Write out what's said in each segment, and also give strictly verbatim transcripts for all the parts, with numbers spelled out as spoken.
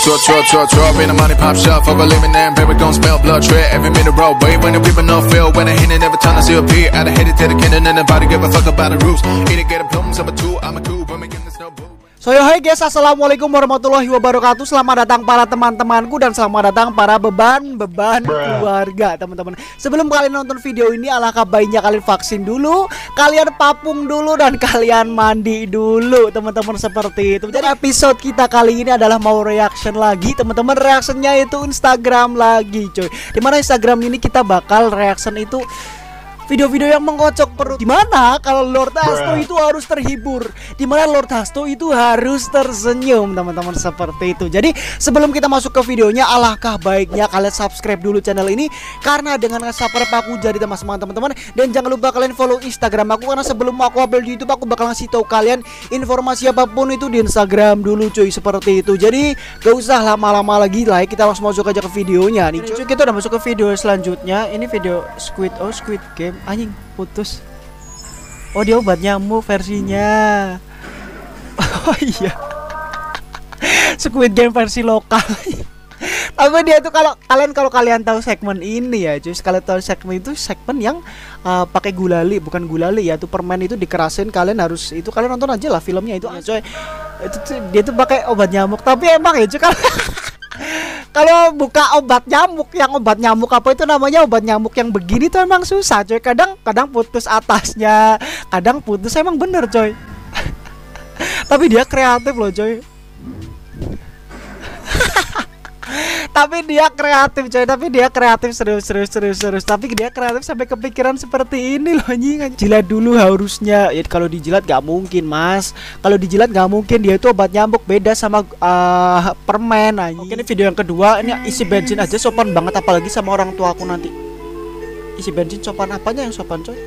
Draw, draw, draw, draw, in the money pop shop, for a living and baby gon' smell blood, tread every minute road, wait when the people no feel, when I hit it every time I see a beat, I hit it to the kid and nobody give a fuck about the rules, eat it, get a plums, I'm a two, I'm a cool, but me getting the snow boo. So yo hai guys, assalamualaikum warahmatullahi wabarakatuh. Selamat datang para teman-temanku dan selamat datang para beban-beban keluarga teman-teman. Sebelum kalian nonton video ini, alangkah baiknya kalian vaksin dulu, kalian papung dulu, dan kalian mandi dulu teman-teman, seperti itu. Jadi episode kita kali ini adalah mau reaction lagi teman-teman. Reactionnya itu Instagram lagi coy. Dimana Instagram ini kita bakal reaction itu video-video yang mengkocok perut. Dimana kalau Lord Hasto itu harus terhibur, dimana Lord Hasto itu harus tersenyum teman-teman, seperti itu. Jadi sebelum kita masuk ke videonya, alangkah baiknya kalian subscribe dulu channel ini, karena dengan subscribe aku jadi teman-teman teman-teman. Dan jangan lupa kalian follow Instagram aku, karena sebelum aku upload di YouTube aku bakal ngasih tahu kalian informasi apapun itu di Instagram dulu cuy, seperti itu. Jadi gak usah lama-lama lagi lah, kita langsung masuk aja ke videonya nih cuy. Kita udah masuk ke video selanjutnya. Ini video Squid oh Squid Game. Anjing putus. Oh dia obat nyamuk versinya. Oh iya, Squid Game versi lokal. Tapi dia tuh kalau kalian kalau kalian tahu segmen ini ya, cuy, kalian tahu segmen itu segmen yang uh, pakai gulali, bukan gulali ya, tuh permen itu dikerasin. Kalian harus itu, kalian nonton aja lah filmnya itu, ya, coy. Itu tuh, dia tuh pakai obat nyamuk, tapi emang ya cuy kalau kalau buka obat nyamuk, yang obat nyamuk apa itu namanya, obat nyamuk yang begini tuh emang susah coy. Kadang kadang putus atasnya, kadang putus, emang bener coy. Tapi dia kreatif loh coy. Tapi dia kreatif coy, tapi dia kreatif serius serius serius serius. Tapi dia kreatif sampai kepikiran seperti ini loh anjing. Jilat dulu harusnya. Ya kalau dijilat gak mungkin mas. Kalau dijilat gak mungkin, dia itu obat nyamuk, beda sama uh, permen anjing. Oke, ini video yang kedua. Ini isi bensin aja sopan banget, apalagi sama orang tua aku nanti. Isi bensin sopan, apanya yang sopan coy?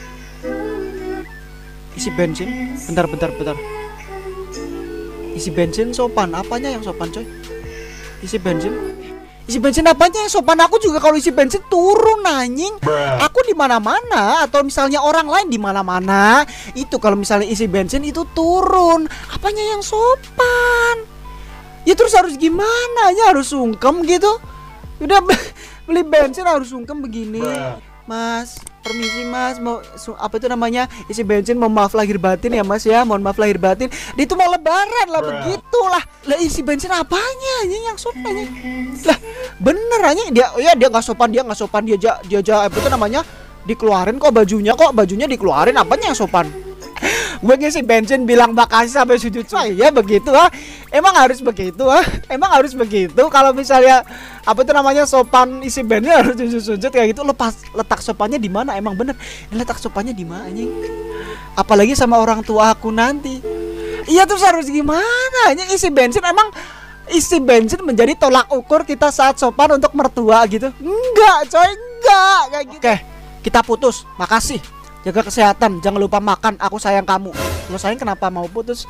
Isi bensin. Bentar bentar bentar. Isi bensin sopan, apanya yang sopan coy? Isi bensin, isi bensin apanya yang sopan? Aku juga kalau isi bensin turun anjing. Aku di mana-mana, atau misalnya orang lain di mana-mana, itu kalau misalnya isi bensin itu turun. Apanya yang sopan? Ya terus harus gimana? Ya harus sungkem gitu. Udah beli bensin harus sungkem begini. Mas, permisi mas, mau apa itu namanya, isi bensin, mau maaf lahir batin ya mas ya, mohon maaf lahir batin. Dia itu mau lebaran lah, begitulah. Lah isi bensin apanya ini yang sopan? Lah bener aja dia, ya dia nggak sopan, dia nggak sopan, dia aja dia aja apa itu namanya, dikeluarin kok bajunya, kok bajunya dikeluarin, apanya yang sopan? Gue ngisi bensin bilang makasih sampai sujud coy. Ya begitu ah. Emang harus begitu ah. Emang harus begitu. Kalau misalnya apa itu namanya sopan isi bensin harus sujud-sujud kayak gitu. Lepas letak sopannya di mana? Emang bener. Letak sopannya di mana anjing? Apalagi sama orang tua aku nanti. Iya terus harus gimana? Anjing isi bensin, emang isi bensin menjadi tolak ukur kita saat sopan untuk mertua gitu? Enggak coy, enggak kayak gitu. Oke, kita putus. Makasih. Jaga kesehatan, jangan lupa makan, aku sayang kamu. Lo sayang kenapa mau putus?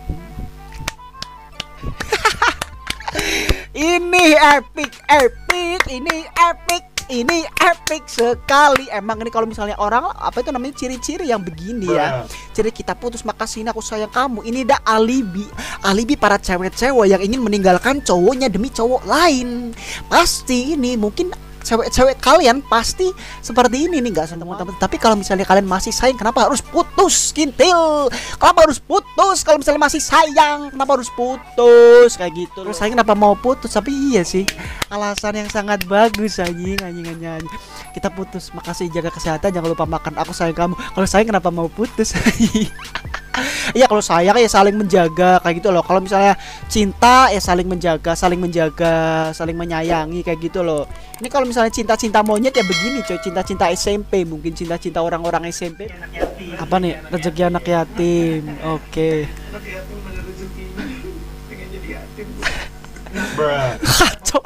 Ini epic, epic, ini epic, ini epic sekali. Emang ini kalau misalnya orang apa itu namanya, ciri-ciri yang begini ya. Ciri kita putus, makasih ini aku sayang kamu. Ini dah alibi, alibi para cewek-cewek yang ingin meninggalkan cowoknya demi cowok lain. Pasti ini mungkin cewek-cewek kalian pasti seperti ini nih, nggak teman-teman. Tapi kalau misalnya kalian masih sayang, kenapa harus putus kintil? Kenapa harus putus? Kalau misalnya masih sayang, kenapa harus putus kayak gitu? Terus sayang kenapa mau putus? Tapi iya sih, alasan yang sangat bagus anjing, anjing anjing. Kita putus, makasih, jaga kesehatan, jangan lupa makan, aku sayang kamu. Kalau sayang kenapa mau putus? Iya kalau sayang ya saling menjaga kayak gitu loh. Kalau misalnya cinta ya saling menjaga, saling menjaga, saling menyayangi kayak gitu loh. Ini kalau misalnya cinta-cinta monyet ya begini coy, cinta-cinta S M P, mungkin cinta-cinta orang-orang S M P. Apa nih? Rezeki anak yatim. Oke. Kacau.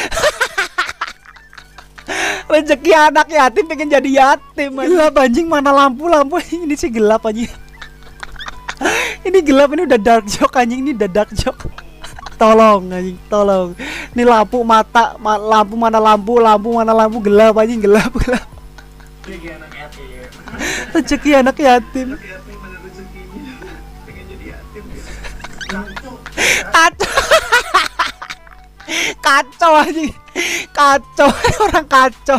Rezeki anak yatim pengen jadi yatim. Gelap anjing, mana lampu-lampu ini sih gelap anjing. Ini gelap, ini udah dark joke anjing, ini udah dark joke. Tolong anjing, tolong. Ini lampu mata, ma lampu mana lampu, lampu mana lampu, gelap anjing, gelap, gelap. Rezeki anak yatim. Rezeki anak yatim. Kacau. Kacau aja. Kacau orang kacau.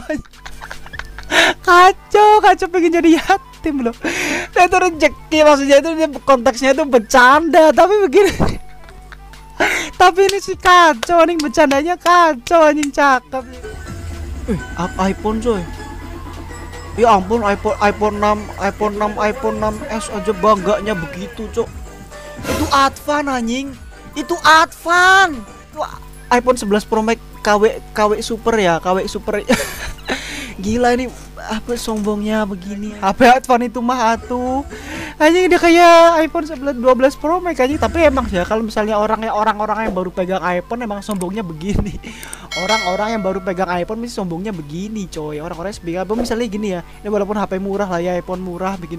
Kacau, kacau pengen jadi yatim loh. Dan itu rezeki, maksudnya itu konteksnya itu bercanda, tapi begini. Tapi ini sih kacau, anjing bercandanya kacau, anjing cakep. Eh, iPhone coy. Ya ampun, iPhone iPhone enam, iPhone enam, iPhone enam S aja bangganya begitu, cok. Itu advan anjing. Itu advan. Itu iPhone sebelas Pro Max K W K W Super ya, K W Super. Gila ini apa sombongnya begini. H P advan itu mah atuh. Anjing dia kayak iPhone sebelas dua belas Pro Max aja, tapi emang ya kalau misalnya orangnya orang-orang yang baru pegang iPhone emang sombongnya begini. Orang-orang yang baru pegang iPhone mesti sombongnya begini, coy. Orang-orang sebagai apa misalnya gini ya. Ini walaupun H P murah lah ya, iPhone murah begini.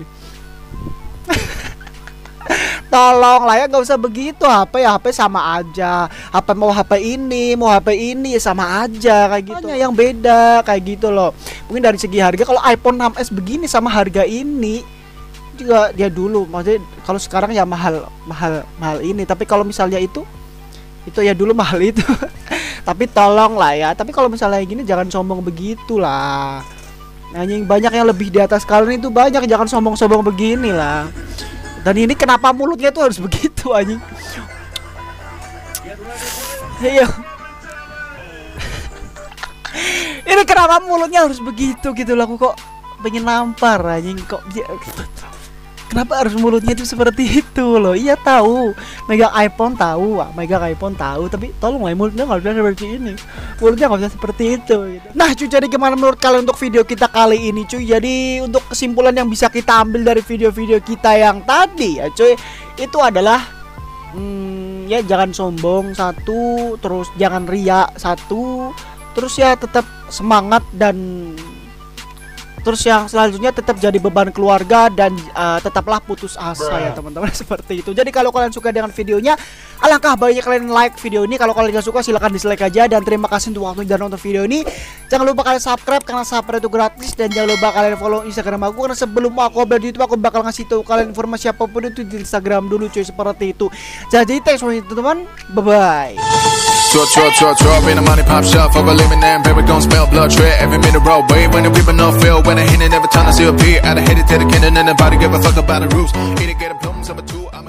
Tolong lah ya, nggak usah begitu. H P ya H P sama aja. H P mau H P ini, mau H P ini ya sama aja kayak gitu. Hanya yang beda kayak gitu loh. Mungkin dari segi harga, kalau iPhone enam S begini sama harga ini juga dia dulu. Maksudnya kalau sekarang ya mahal, mahal, mahal ini. Tapi kalau misalnya itu, itu ya dulu mahal itu. Tapi tolong lah ya. Tapi kalau misalnya gini jangan sombong begitulah. Anjing banyak yang lebih di atas kalian itu banyak, jangan sombong-sombong begini lah. Dan ini kenapa mulutnya tuh harus begitu anjing? Iya. Ini kenapa mulutnya harus begitu gitu loh, aku kok pengen nampar anjing kok. Kenapa harus mulutnya itu seperti itu loh? Iya tahu, megang iPhone tahu, megang iPhone tahu, tapi tolong lah mulutnya nggak bisa seperti ini, mulutnya nggak bisa seperti itu. Gitu. Nah cuy, jadi gimana menurut kalian untuk video kita kali ini cuy? Jadi untuk kesimpulan yang bisa kita ambil dari video-video kita yang tadi ya cuy, itu adalah hmm, ya jangan sombong satu, terus jangan riak satu, terus ya tetap semangat dan terus yang selanjutnya tetap jadi beban keluarga dan uh, tetaplah putus asa ya teman-teman. Seperti itu. Jadi kalau kalian suka dengan videonya, alangkah baiknya kalian like video ini. Kalau kalian gak suka silahkan dislike aja. Dan terima kasih untuk waktu dan nonton video ini. Jangan lupa kalian subscribe karena subscribe itu gratis. Dan jangan lupa kalian follow Instagram aku, karena sebelum aku upload di YouTube aku bakal ngasih tahu kalian informasi apapun itu di Instagram dulu cuy, seperti itu. Jadi thanks for watching teman-teman. Bye bye. Draw, draw, draw, draw in a money pop shop for a living and baby gon' smell blood tread every minute road wave when the people no feel when I hit it every time I see a beat I hit it to the kid and then nobody give a fuck about the rules. Either get a plums number two. I'm